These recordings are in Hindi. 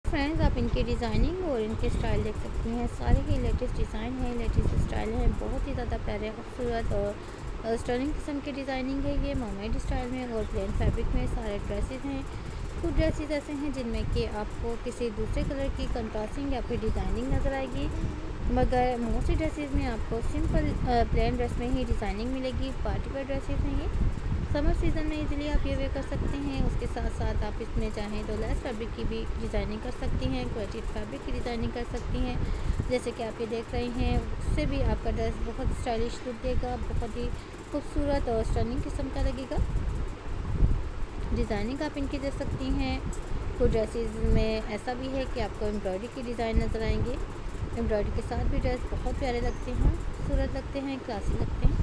फ्रेंड्स, आप इनकी डिज़ाइनिंग और इनके स्टाइल देख सकती हैं। सारे ही लेटेस्ट डिज़ाइन है, लेटेस्ट स्टाइल है, बहुत ही ज़्यादा प्यारे खूबसूरत और स्टर्निंग किस्म की डिज़ाइनिंग है। ये मर्मेड स्टाइल में और प्लेन फैब्रिक में सारे ड्रेसेस हैं। कुछ ड्रेसेस ऐसे हैं जिनमें कि आपको किसी दूसरे कलर की कंट्रास्टिंग या फिर डिज़ाइनिंग नज़र आएगी, मगर मोस्टली ड्रेसेस में आपको सिंपल प्लेन ड्रेस में ही डिज़ाइनिंग मिलेगी। पार्टी वेयर ड्रेसेस हैं ये, समर सीज़न में इजीली आप ये वेयर कर सकते हैं। उसके साथ साथ आप इसमें चाहें तो लेस फैब्रिक की भी डिज़ाइनिंग कर सकती हैं, क्वालिटी फैब्रिक की डिज़ाइनिंग कर सकती हैं। जैसे कि आप ये देख रहे हैं, उससे भी आपका ड्रेस बहुत स्टाइलिश लुक देगा, बहुत ही खूबसूरत और स्टर्निंग किस्म का लगेगा। डिज़ाइनिंग आप इनकी दे सकती हैं। कुछ ड्रेसेस में ऐसा भी है कि आपको एम्ब्रॉयडरी की डिज़ाइन नज़र आएंगे। एम्ब्रॉयडरी के साथ भी ड्रेस बहुत प्यारे लगते हैं, खूबसूरत लगते हैं, क्लासी लगते हैं।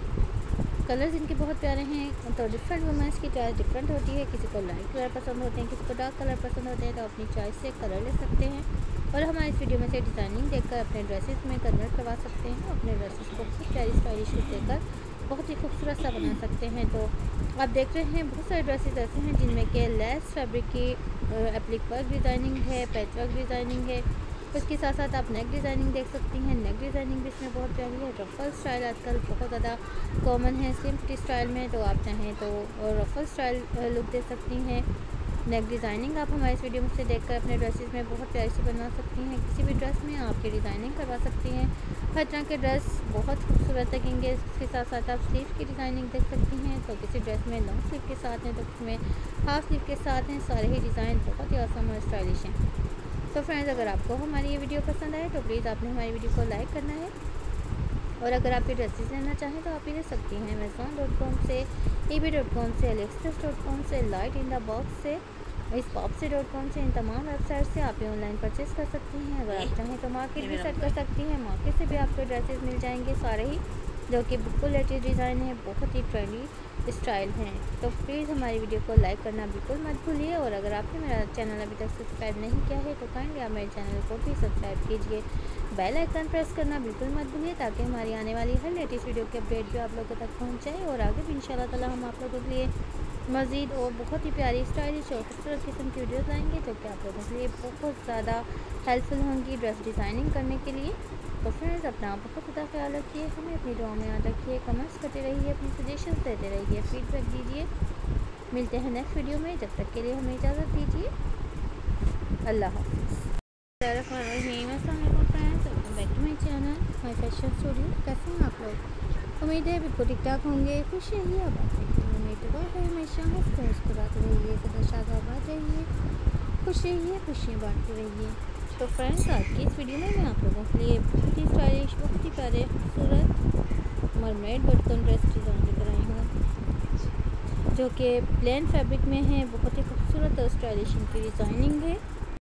कलर्स इनके बहुत प्यारे हैं। तो डिफरेंट वुमेंस की चॉइस डिफरेंट होती है। किसी को लाइट कलर पसंद होते हैं, किसी को डार्क कलर पसंद होते हैं, तो अपनी चॉइस से कलर ले सकते हैं और हमारे इस वीडियो में से डिज़ाइनिंग देखकर अपने ड्रेसेस में कन्वर्ट करवा सकते हैं। अपने ड्रेसेस को बहुत प्यारी स्टाइलिश लुक देकर बहुत ही खूबसूरत सा बना सकते हैं। तो आप देख रहे हैं, बहुत सारे ड्रेसेस ऐसे हैं जिनमें कि लेस फैब्रिक की एप्लिक वर्क डिज़ाइनिंग है, पैच वर्क डिज़ाइनिंग है। उसके साथ साथ आप नेक डिज़ाइनिंग देख सकती हैं। नेक डिज़ाइनिंग भी इसमें बहुत प्यारी है। रफ़ल स्टाइल आजकल बहुत ज़्यादा कॉमन है सिम्पल स्टाइल में, तो आप चाहें तो रफ़ल स्टाइल लुक दे सकती हैं। नेक डिज़ाइनिंग आप हमारे इस वीडियो में से देखकर अपने ड्रेसेस में बहुत प्यारी से बना सकती हैं। किसी भी ड्रेस में आपकी डिज़ाइनिंग करवा सकती हैं। हर तरह के ड्रेस बहुत खूबसूरत लगेंगे। इसके साथ साथ आप स्लीव की डिज़ाइनिंग देख सकती हैं। तो किसी ड्रेस में लॉन्ग स्लीव के साथ हैं, तो किसी में हाफ स्लीव के साथ हैं। सारे ही डिज़ाइन बहुत ही आसान और स्टाइलिश हैं। तो फ्रेंड्स, अगर आपको हमारी ये वीडियो पसंद आए तो प्लीज़ आपने हमारी वीडियो को लाइक करना है। और अगर आप ये ड्रेसेस लेना चाहें तो आप ये ले सकती हैं amazon.com से, ebay.com से, alexpress.com से, लाइट इन द बॉक्स से, इस popsy.com से। इन तमाम वेबसाइट से आप ये ऑनलाइन परचेज़ कर सकती हैं। अगर आप चाहें तो मार्केट भी सेट कर सकती हैं। मार्केट से भी आपको ड्रेसेस मिल जाएंगे सारे ही, जो कि बिल्कुल लेटेस्ट डिज़ाइन है, बहुत ही ट्रेंडी स्टाइल हैं। तो प्लीज़ हमारी वीडियो को लाइक करना बिल्कुल मत भूलिए। और अगर आपने मेरा चैनल अभी तक सब्सक्राइब नहीं किया है तो काइंडली आप मेरे चैनल को भी सब्सक्राइब कीजिए। बेल आइकन प्रेस करना बिल्कुल मत भूलिए, ताकि हमारी आने वाली हर लेटेस्ट वीडियो की अपडेट भी आप लोगों तक पहुँच जाए। और आगे भी इंशाल्लाह ताला हम आप लोगों के लिए मज़ीद और बहुत ही प्यारी स्टाइलिश और खूबसूरत किस्म की वीडियोज़ लाएँगे, जो कि आप लोगों के लिए बहुत ज़्यादा हेल्पफुल होंगी ड्रेस डिज़ाइनिंग करने के लिए। तो फ्रेंड्स, अपना बहुत ज़्यादा ख्याल रखिए, हमें अपनी दुआ में याद रखिए, कमेंट्स करते रहिए, अपनी सजेशंस देते रहिए, फीडबैक दीजिए। मिलते हैं नेक्स्ट वीडियो में, जब तक के लिए हमें इजाज़त दीजिए। अल्लाह हाफ़िज़। Friends, welcome back to my channel my fashion studio. कैसे हैं आप लोग? उम्मीद है बिल्कुल ठीक ठाक होंगे, खुश रहिए। अब दुआ है हमेशा हंसते मुस्कुराते रहिए, सदा शादाबाद रहिए, खुश रहिए, खुशियाँ बांटते रहिए। तो फ्रेंड्स, आज की इस वीडियो में मैं आप लोगों के लिए बहुत ही स्टाइलिश, बहुत ही प्यारे खूबसूरत मरमेड बॉडीकॉन ड्रेस डिज़ाइन लेकर आई हूँ, जो कि प्लेन फैब्रिक में है। बहुत ही खूबसूरत और स्टाइलिश इनकी डिज़ाइनिंग है।